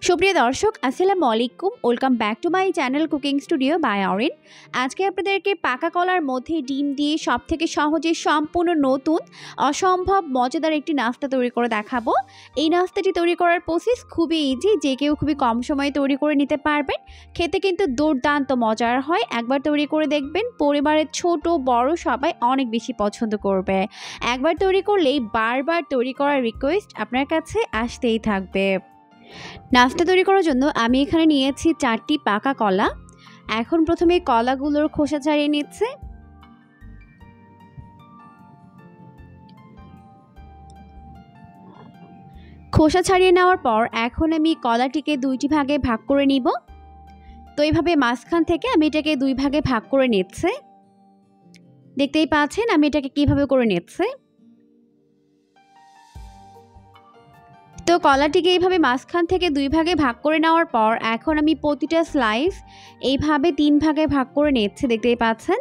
সুপ্রিয় দর্শক আসসালামু আলাইকুম welcome back to my channel cooking studio by Orin. আজকে আপনাদেরকে পাকা কলার মধ্যে ডিম দিয়ে সবথেকে সহজে সম্পূর্ণ নতুন অসম্ভব মজাদার একটি নাস্তা তৈরি করে দেখাবো। এই নাস্তাটি তৈরি করার প্রসেস খুবই ইজি, যে কেউ খুবই কম সময়ে তৈরি করে নিতে পারবেন। খেতে কিন্তু দুর্দান্ত মজার হয়। একবার তৈরি করে দেখবেন, পরিবারের ছোট বড় সবাই অনেক বেশি পছন্দ করবে। একবার তৈরি করলেই বারবার তৈরি করার রিকোয়েস্ট আপনার কাছে আসতেই থাকবে। নাস্তা তৈরি করার জন্য আমি এখানে নিয়েছি 4টি পাকা কলা। এখন প্রথমে কলাগুলোর খোসা ছাড়িয়ে নিচ্ছে। খোসা ছাড়িয়ে নেওয়ার পর এখন আমি কলাটিকে 2টি ভাগে ভাগ করে নিব। তো এইভাবে মাঝখান থেকে আমি এটাকে 2 ভাগে ভাগ করে নিচ্ছে। দেখতেই পাচ্ছেন আমি এটাকে কিভাবে করে নিচ্ছে। তো কলাটিকে এইভাবে মাঝখান থেকে 2 ভাগে ভাগ করে নেওয়ার পর এখন আমি প্রতিটা স্লাইস এইভাবে 3 ভাগে ভাগ করে নিচ্ছি, দেখতেই পাচ্ছেন।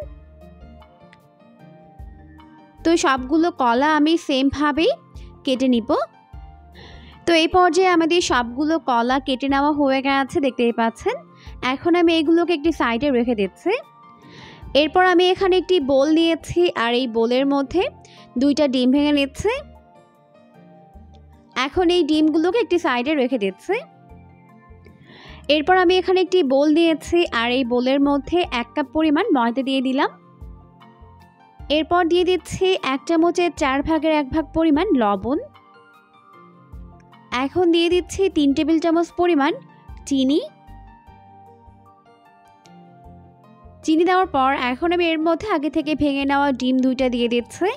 তো সবগুলো কলা আমি সেম ভাবেই কেটে নিব। তো এই পর্যায়ে আমাদের সবগুলো কলা কেটে নেওয়া হয়ে গেছে, দেখতেই পাচ্ছেন। এখন আমি এইগুলোকে একটি সাইডে রেখে দিচ্ছি। এরপর আমি এখানে একটি বোল নিয়েছি আর এই বোলের মধ্যে 2টা ডিম ভেঙে নিচ্ছি। এখন এই ডিমগুলোকে একটি সাইডে রেখে দিচ্ছি। এরপর আমি এখানে একটি বোল নিয়েছি আর এই বোলের মধ্যে 1 কাপ পরিমাণ ময়দা দিয়ে দিলাম। এরপর দিয়ে দিচ্ছি 1 চামচের 4 ভাগের 1 ভাগ পরিমাণ লবণ। এখন দিয়ে দিচ্ছি 3 টেবিল চামচ পরিমাণ চিনি। চিনি দেওয়ার পর এখন আমি এর মধ্যে আগে থেকে ভেঙে নেওয়া ডিম 2টা দিয়ে দিচ্ছি।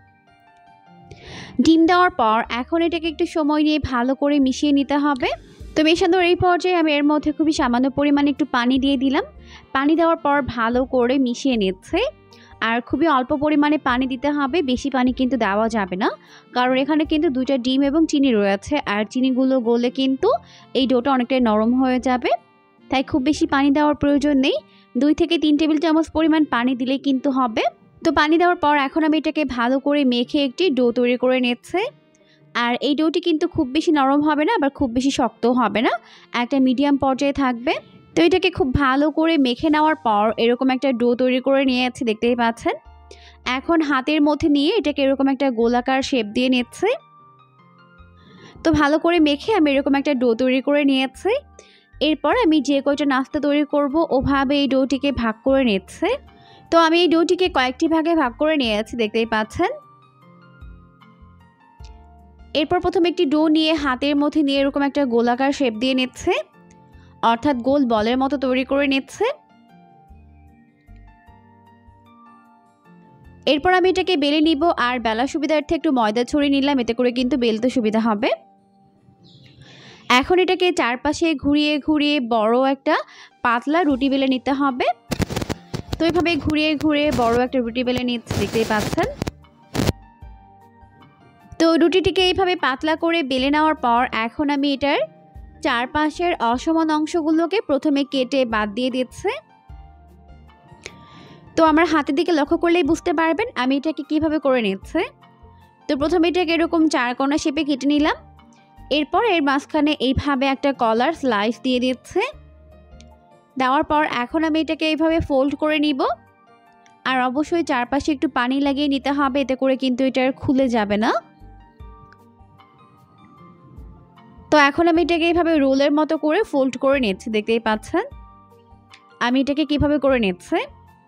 ডিম দেওয়ার পর এখন এটাকে একটু সময় নিয়ে ভালো করে মিশিয়ে নিতে হবে। তো মেশানোর এই পর্যায়ে আমি এর মধ্যে খুবই সামান্য পরিমাণে একটু পানি দিয়ে দিলাম। পানি দেওয়ার পর ভালো করে মিশিয়ে নিচ্ছে। আর খুবই অল্প পরিমাণে পানি দিতে হবে, বেশি পানি কিন্তু দেওয়া যাবে না, কারণ এখানে কিন্তু 2টা ডিম এবং চিনি রয়েছে আর চিনিগুলো গলে কিন্তু এই ডোটা অনেকটাই নরম হয়ে যাবে। তাই খুব বেশি পানি দেওয়ার প্রয়োজন নেই, 2 থেকে 3 টেবিল চামচ পরিমাণ পানি দিলেই কিন্তু হবে। তো পানি দেওয়ার পর এখন আমি এটাকে ভালো করে মেখে একটি ডো তৈরি করে নিচ্ছে। আর এই ডোটি কিন্তু খুব বেশি নরম হবে না, আবার খুব বেশি শক্তও হবে না, একটা মিডিয়াম পর্যায়ে থাকবে। তো এটাকে খুব ভালো করে মেখে নেওয়ার পর এরকম একটা ডো তৈরি করে নিয়েছি, দেখতেই পাচ্ছেন। এখন হাতের মধ্যে নিয়ে এটাকে এরকম একটা গোলাকার শেপ দিয়ে নিচ্ছে। তো ভালো করে মেখে আমি এরকম একটা ডো তৈরি করে নিয়েছি। এরপর আমি যে কয়টা নাস্তা তৈরি করব ওভাবে এই ডোটিকে ভাগ করে নিচ্ছে। তো আমি এই ডোটিকে কয়েকটি ভাগে ভাগ করে নিয়েছি, দেখতেই পাচ্ছেন। এরপর প্রথমে একটি ডো নিয়ে হাতের মধ্যে নিয়ে এরকম একটা গোলাকার শেপ দিয়ে নিচ্ছে, অর্থাৎ গোল বলের মতো তৈরি করে নিচ্ছে। এরপর আমি এটাকে বেলে নিব আর বেলার সুবিধার্থে একটু ময়দা ছড়িয়ে নিলাম, এতে করে কিন্তু বেলতে সুবিধা হবে। এখন এটাকে চারপাশে ঘুরিয়ে ঘুরিয়ে বড় একটা পাতলা রুটি বেলে নিতে হবে। তো এইভাবে ঘুরিয়ে ঘুরিয়ে বড় একটা রুটি বেলে নিচ্ছে, দেখতেই পাচ্ছেন। তো রুটিটিকে এইভাবে পাতলা করে বেলে নেওয়ার পর এখন আমি এটার চারপাশের অসমান অংশগুলোকে প্রথমে কেটে বাদ দিয়ে দিচ্ছে। তো আমার হাতের দিকে লক্ষ্য করলেই বুঝতে পারবেন আমি এটাকে কিভাবে করে নিচ্ছে। তো প্রথমে এটাকে এরকম 4 কোণা শেপে কেটে নিলাম। এরপর এর মাঝখানে এইভাবে একটা কলার স্লাইস দিয়ে দিচ্ছে। দেওয়ার পর এখন আমি এটাকে এইভাবে ফোল্ড করে নিব। আর অবশ্যই চারপাশে একটু পানি লাগিয়ে নিতে হবে, এতে করে কিন্তু এটা আর খুলে যাবে না। তো এখন আমি এটাকে এইভাবে রোলের মতো করে ফোল্ড করে নিচ্ছি, দেখতেই পাচ্ছেন আমি এটাকে কিভাবে করে নিচ্ছি।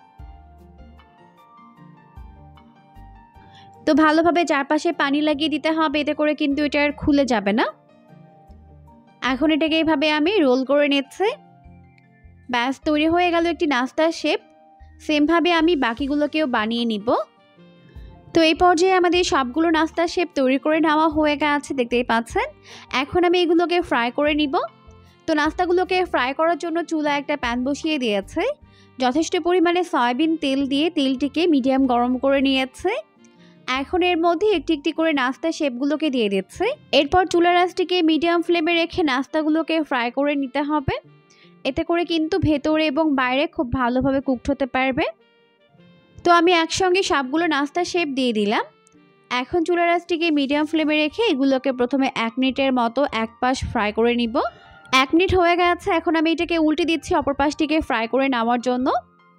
তো ভালোভাবে চারপাশে পানি লাগিয়ে দিতে হবে, এতে করে কিন্তু এটা আর খুলে যাবে না। এখন এটাকে এইভাবে আমি রোল করে নিচ্ছি। ব্যাস তৈরি হয়ে গেল একটি নাস্তার শেপ। সেমভাবে আমি বাকিগুলোকেও বানিয়ে নিব। তো এই পর্যায়ে আমাদের সবগুলো নাস্তার শেপ তৈরি করে নেওয়া হয়ে গেছে, দেখতেই পাচ্ছেন। এখন আমি এগুলোকে ফ্রাই করে নিব। তো নাস্তাগুলোকে ফ্রাই করার জন্য চুলায় একটা প্যান বসিয়ে দিয়েছে। যথেষ্ট পরিমাণে সয়াবিন তেল দিয়ে তেলটিকে মিডিয়াম গরম করে নিয়েছে। এখন এর মধ্যে একটি একটি করে নাস্তা শেপগুলোকে দিয়ে দিচ্ছে। এরপর চুলার আঁচটিকে মিডিয়াম ফ্লেমে রেখে নাস্তাগুলোকে ফ্রাই করে নিতে হবে, এতে করে কিন্তু ভেতরে এবং বাইরে খুব ভালোভাবে কুকড হতে পারবে। তো আমি একসঙ্গে সবগুলো নাস্তা শেপ দিয়ে দিলাম। এখন চুলার আঁচটিকে মিডিয়াম ফ্লেমে রেখে এগুলোকে প্রথমে 1 মিনিটের মতো এক পাশ ফ্রাই করে নিব। 1 মিনিট হয়ে গেছে, এখন আমি এটাকে উল্টে দিচ্ছি অপর পাশটিকে ফ্রাই করে নেওয়ার জন্য।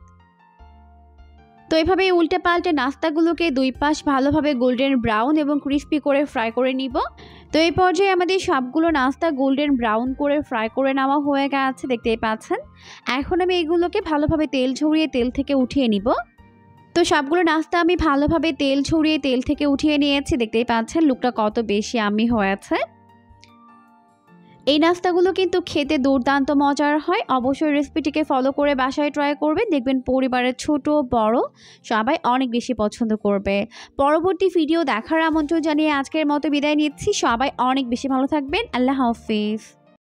তো এভাবে উল্টে পাল্টে নাস্তাগুলোকে 2 পাশ ভালোভাবে গোল্ডেন ব্রাউন এবং ক্রিস্পি করে ফ্রাই করে নিব। তো এই পর্যায়ে আমাদের সবগুলো নাস্তা গোল্ডেন ব্রাউন করে ফ্রাই করে নেওয়া হয়ে গেছে, দেখতেই পাচ্ছেন। এখন আমি এগুলোকে ভালোভাবে তেল ঝরিয়ে তেল থেকে উঠিয়ে নিব। তো সবগুলো নাস্তা আমি ভালোভাবে তেল ঝরিয়ে তেল থেকে উঠিয়ে নিয়েছি, দেখতেই পাচ্ছেন লুকটা কত বেশি ইয়াম্মি হয়েছে। এই নাস্তাগুলো কিন্তু খেতে দুর্দান্ত মজার হয়। অবশ্যই রেসিপিটিকে ফলো করে বাসায় ট্রাই করবেন, দেখবেন পরিবারের ছোট বড় সবাই অনেক বেশি পছন্দ করবে। পরবর্তী ভিডিও দেখার আমন্ত্রণ জানিয়ে আজকের মতো বিদায় নিচ্ছি। সবাই অনেক বেশি ভালো থাকবেন। আল্লাহ হাফিজ।